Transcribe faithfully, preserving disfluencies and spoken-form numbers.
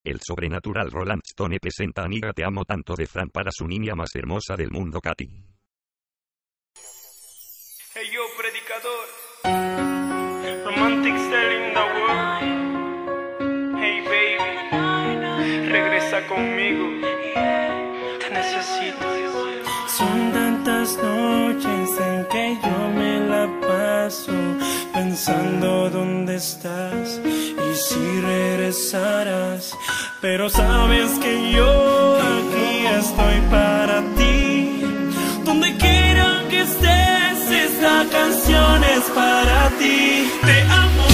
El sobrenatural Rolling Stone presenta Amiga te amo tanto de Fran para su niña más hermosa del mundo, Katy. Hey yo, predicador, romantic style in the world. Hey baby, regresa conmigo, te necesito. Son tantas noches en que yo me la paso pensando dónde estás y si regresarás. Pero sabes que yo aquí estoy para ti. Donde quiera que estés, esta canción es para ti. Te amo.